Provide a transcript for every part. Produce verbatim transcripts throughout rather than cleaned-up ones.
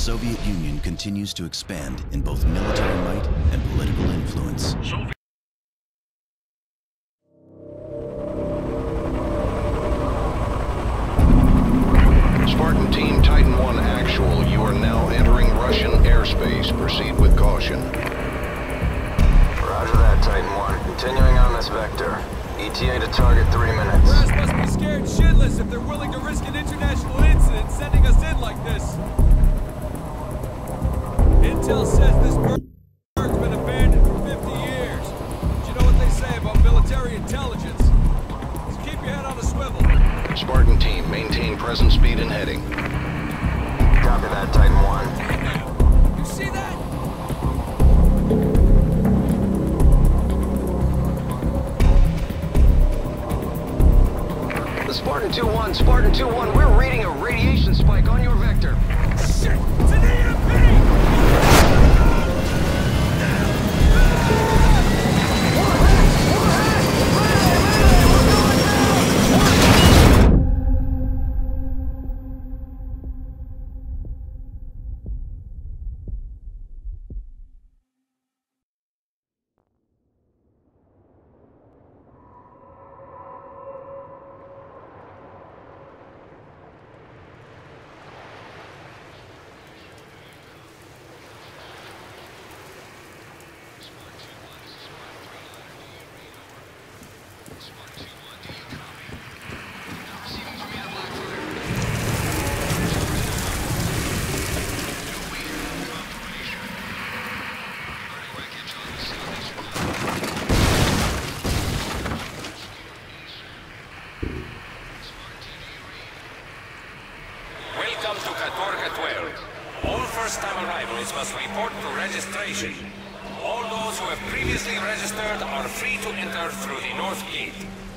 Soviet Union continues to expand in both military might and political influence. Spartan Team Titan one actual, you are now entering Russian airspace. Proceed with caution. Roger that, Titan one. Continuing on this vector. E T A to target three minutes. Brass must be scared shitless if they're willing to risk an international incident sending us in like this. Intel says this bird's been abandoned for fifty years. But you know what they say about military intelligence? So keep your head on a swivel. Spartan Team, maintain present speed and heading. Copy that, Titan one. You see that? Spartan two one, Spartan two one, we're reading a radiation spike on your vector. Shit! It's an E M P! First-time arrivals must report to registration. All those who have previously registered are free to enter through the north gate.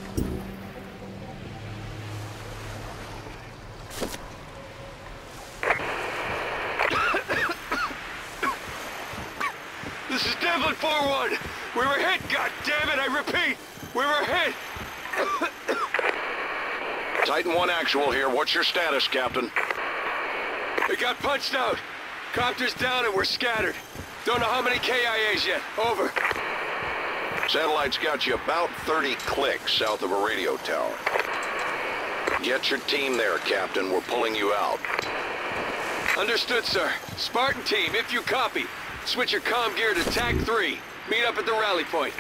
This is Devlin four one. We were hit, goddammit, I repeat! We were hit! Titan one actual here. What's your status, Captain? We got punched out. Copter's down and we're scattered. Don't know how many K I As yet. Over. Satellite's got you about thirty clicks south of a radio tower. Get your team there, Captain. We're pulling you out. Understood, sir. Spartan Team, if you copy, switch your comm gear to T A C three. Meet up at the rally point.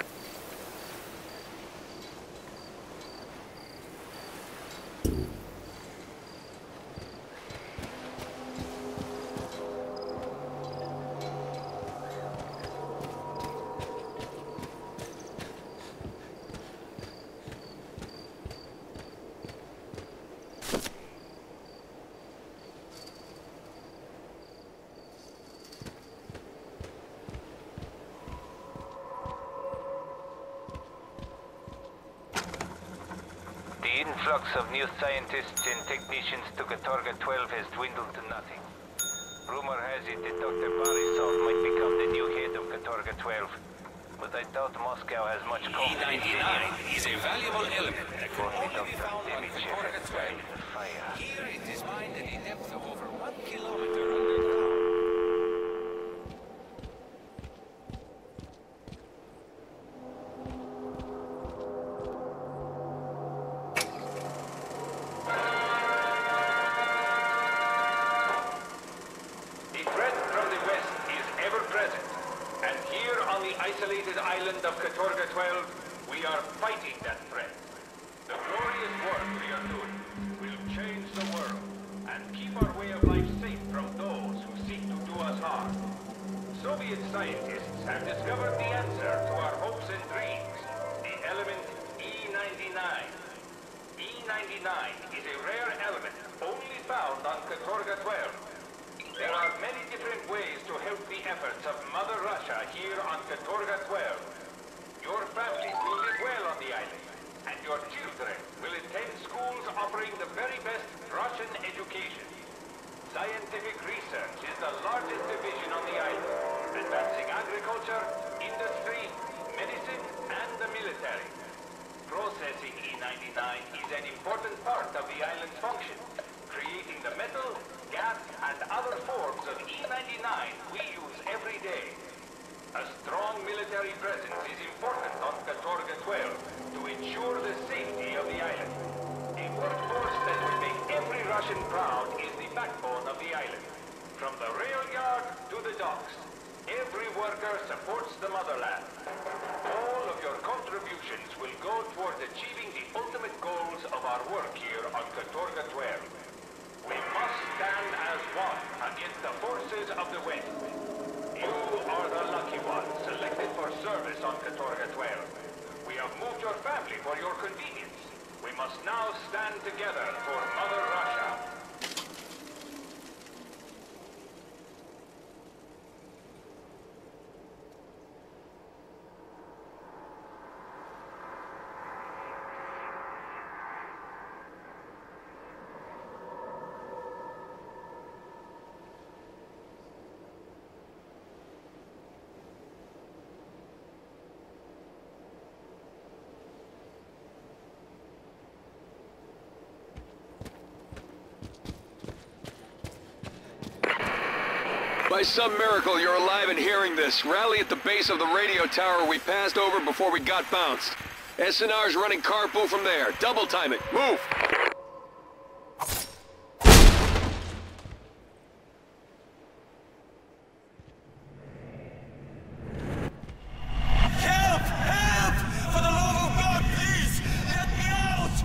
The influx of new scientists and technicians to Katorga twelve has dwindled to nothing. Rumor has it that Doctor Borisov might become the new head of Katorga twelve, but I doubt Moscow has much confidence in him. E ninety-nine is a valuable element that can Only only be Doctor found on Demichev Katorga has twelve. guided the fire. Here it is mined at a depth of over one kilometer underground. Isolated island of Katorga twelve, we are fighting that threat. The glorious work we are doing will change the world and keep our way of life safe from those who seek to do us harm. Soviet scientists have discovered the answer to our hopes and dreams, the element E ninety-nine. E ninety-nine is a rare element only found on Katorga twelve. There are many different ways to help the efforts of Mother Russia here on Katorga twelve. Your families will live well on the island, and your children will attend schools offering the very best Russian education. Scientific research is the largest division on the island, advancing agriculture, industry, medicine, and the military. Processing E ninety-nine is an important part of the island's function, creating the metal, gas, and other forms of Russian crown is the backbone of the island. From the rail yard to the docks, every worker supports the motherland. All of your contributions will go towards achieving the ultimate goals of our work here on Katorga twelve. We must stand as one against the forces of the West. You are the lucky ones selected for service on Katorga twelve. We have moved your family for your convenience. We must now stand together for Mother Russia. By some miracle, you're alive and hearing this. Rally at the base of the radio tower we passed over before we got bounced. S N R's running carpool from there. Double time it. Move! Help! Help! For the love of God, please! Let me out!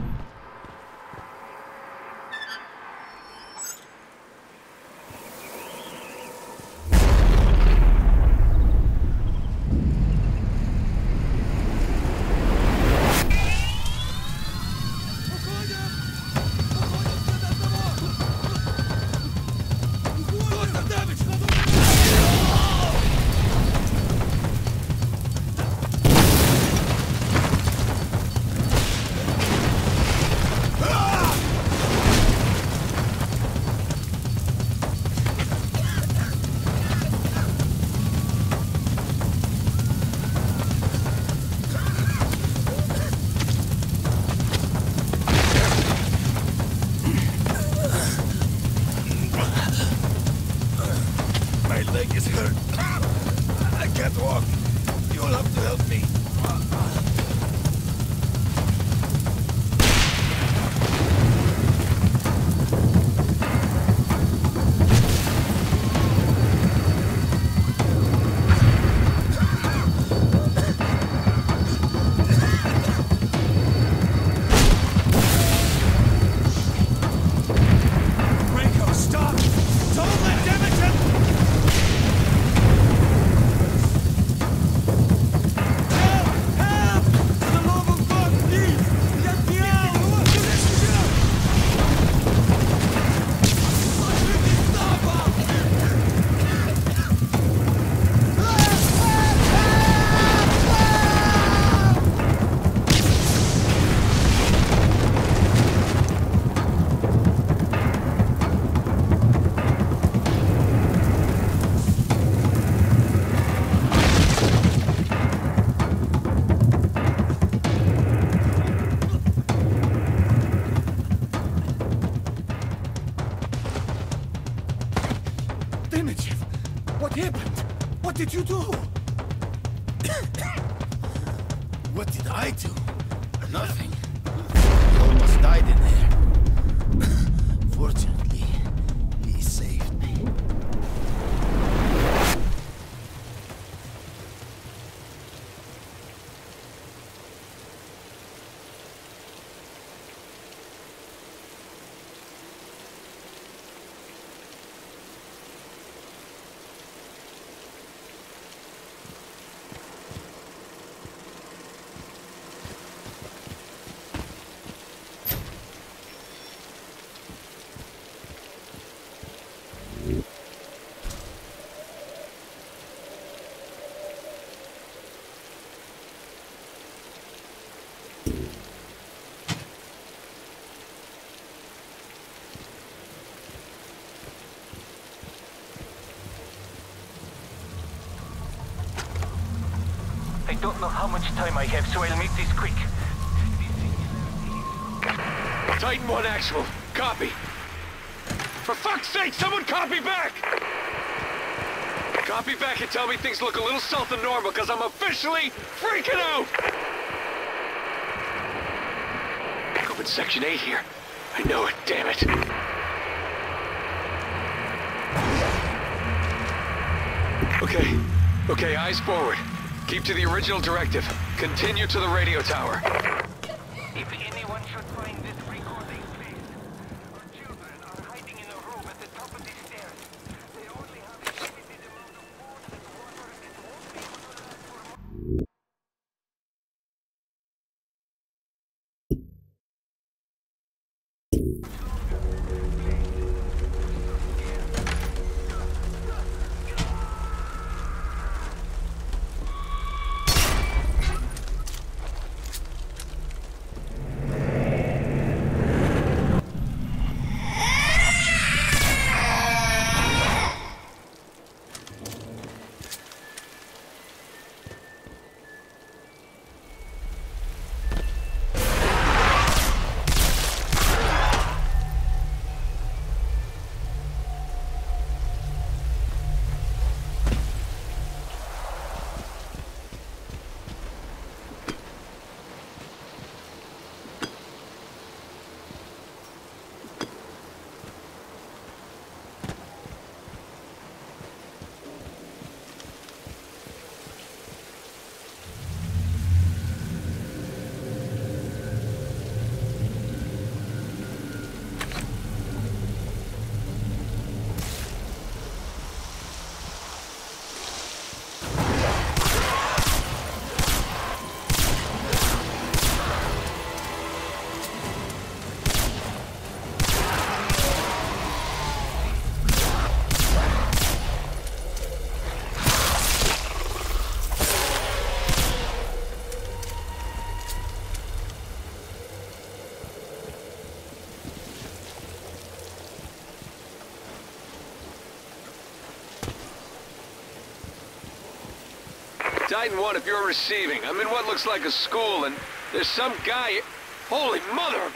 My leg is hurt. I can't walk. You'll have to help me. Rico, stop! Don't let Demican! What happened? What did you do? What did I do? Nothing. We almost died in there. Fortunately, he saved me. I don't know how much time I have, so I'll make this quick. Titan one actual. Copy. For fuck's sake, someone copy back! Copy back and tell me things look a little south of normal, because I'm officially freaking out! Open section eight here. I know it, damn it. Okay, okay, eyes forward. Keep to the original directive. Continue to the radio tower. If anyone should find this recording, please. Our children are hiding in a room at the top of the stairs. They only have a limited amount of food and water and won't be able to last for more. Titan one, if you're receiving, I'm in what looks like a school, and there's some guy... Holy mother!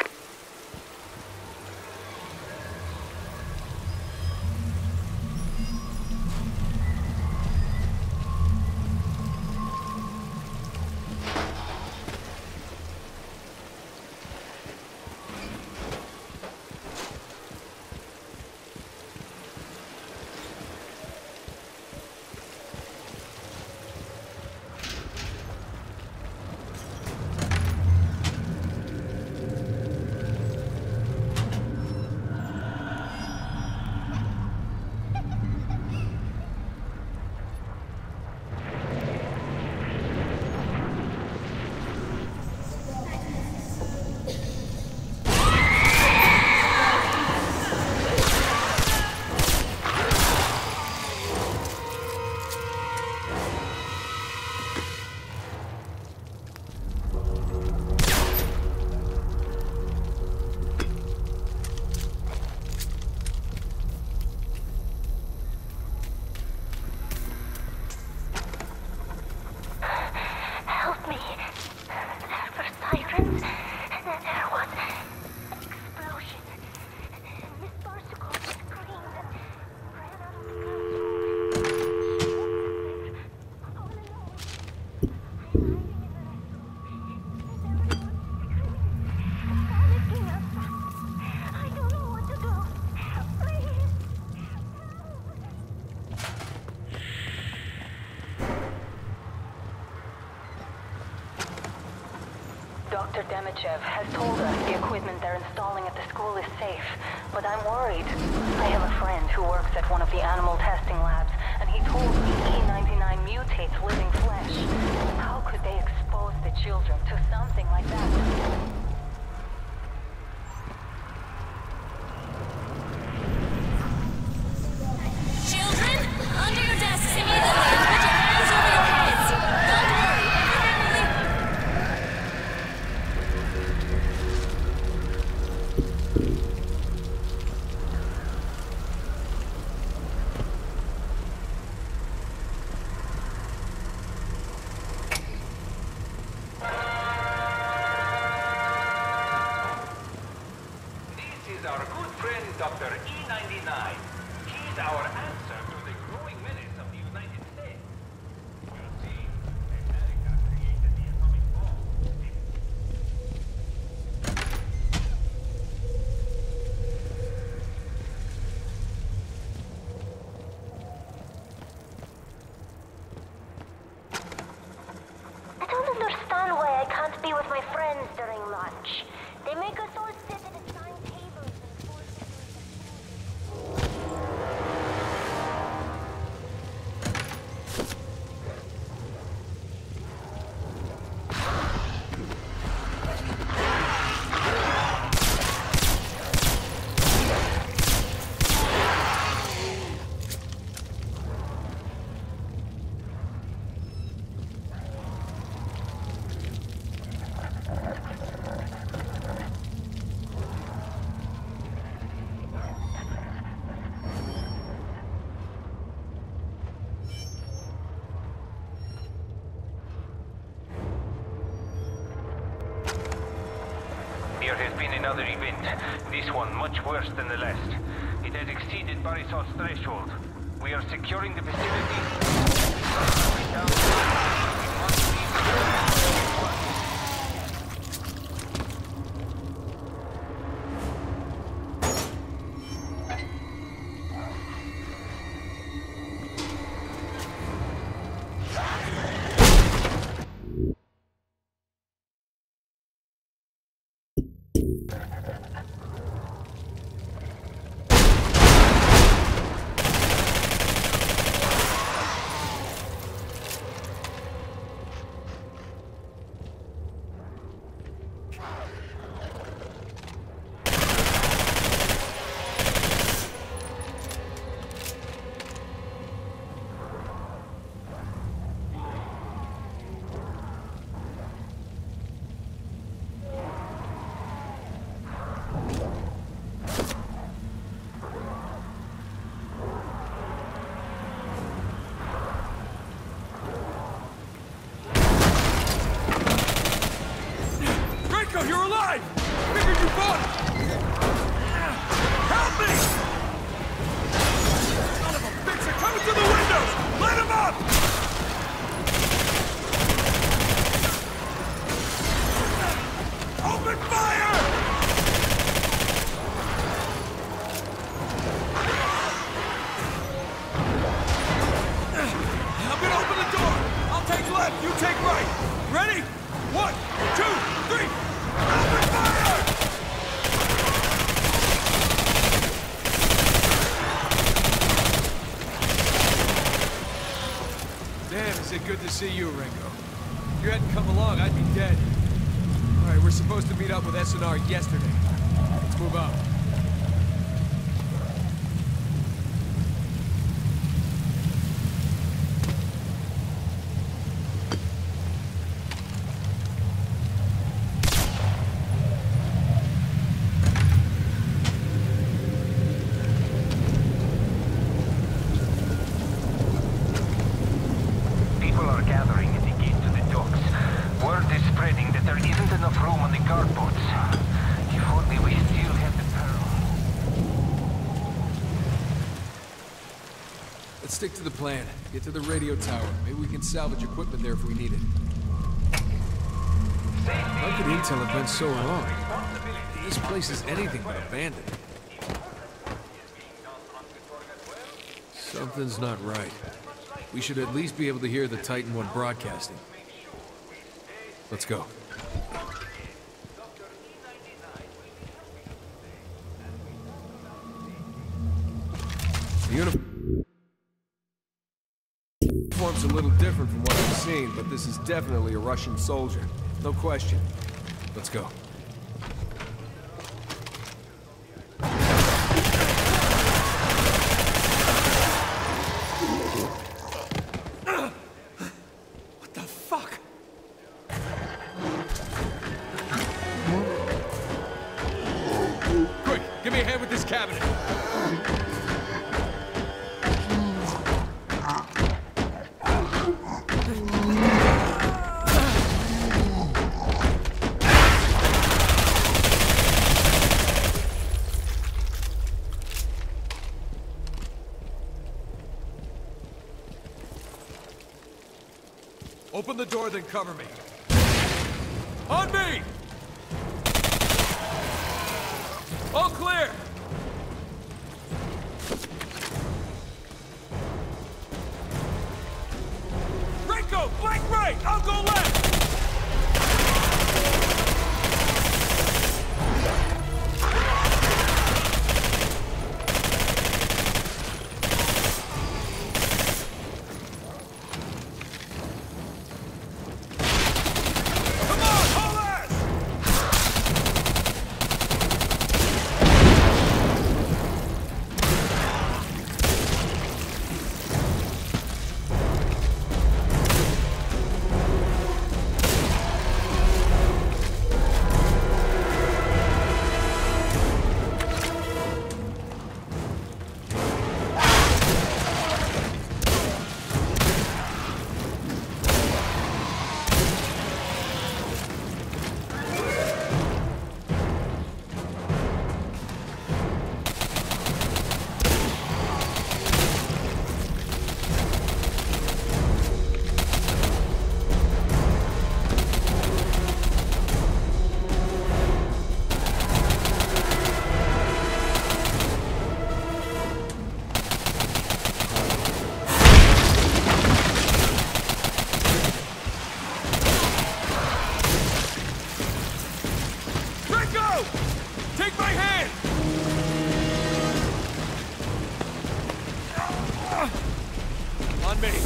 Doctor Demichev has told us the equipment they're installing at the school is safe, but I'm worried. I have a friend who works at one of the animal testing labs, and he told me E ninety-nine mutates living flesh. How could they expose the children to something like that? Children, under your desks immediately and put your hands over your heads. Don't worry, everything will be... This is our good friend, Doctor E ninety-nine. He's our answer to the growing menace of the United States. You see, America created the atomic bomb. much. They make us all sit at assigned tables and force There has been another event, this one much worse than the last. It has exceeded Borisov's threshold. We are securing the facility. We must leave the You're alive! Figured you fought! Help me! Son of a bitch, they're coming through the windows! Let them up! Open fire! I'm gonna open the door! I'll take left, you take right! Ready? One, two, three! Open fire! Damn, is it good to see you, Ringo. If you hadn't come along, I'd be dead. All right, we're supposed to meet up with S N R yesterday. Let's move out. Let's stick to the plan. Get to the radio tower. Maybe we can salvage equipment there if we need it. How could Intel have been so wrong? This place is anything but abandoned. Something's not right. We should at least be able to hear the Titan one broadcasting. Let's go. The uniform's a little different from what I've seen, but this is definitely a Russian soldier. No question. Let's go. What the fuck? Quick, give me a hand with this cabinet. Open the door, then cover me. On me! All clear! Rico, flank right! I'll go left! Take my hand! On me.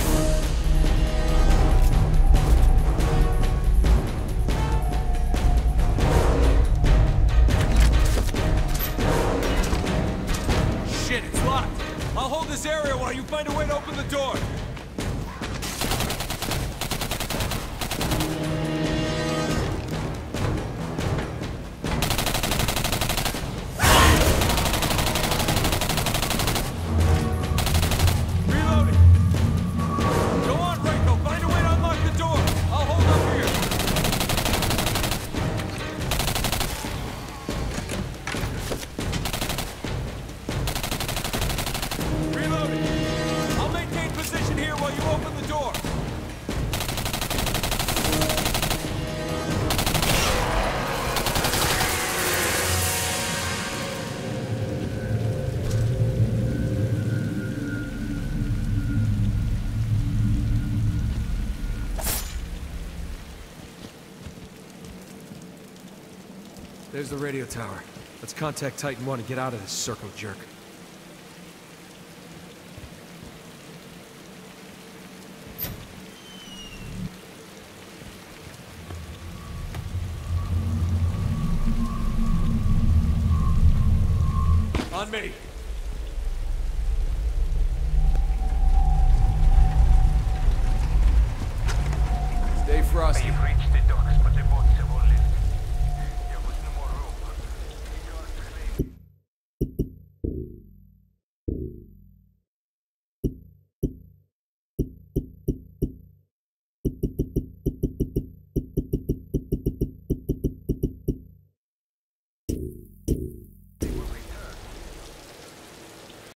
Shit, it's locked. I'll hold this area while you find a way to open the door. There's the radio tower. Let's contact Titan one and get out of this circle jerk. On me.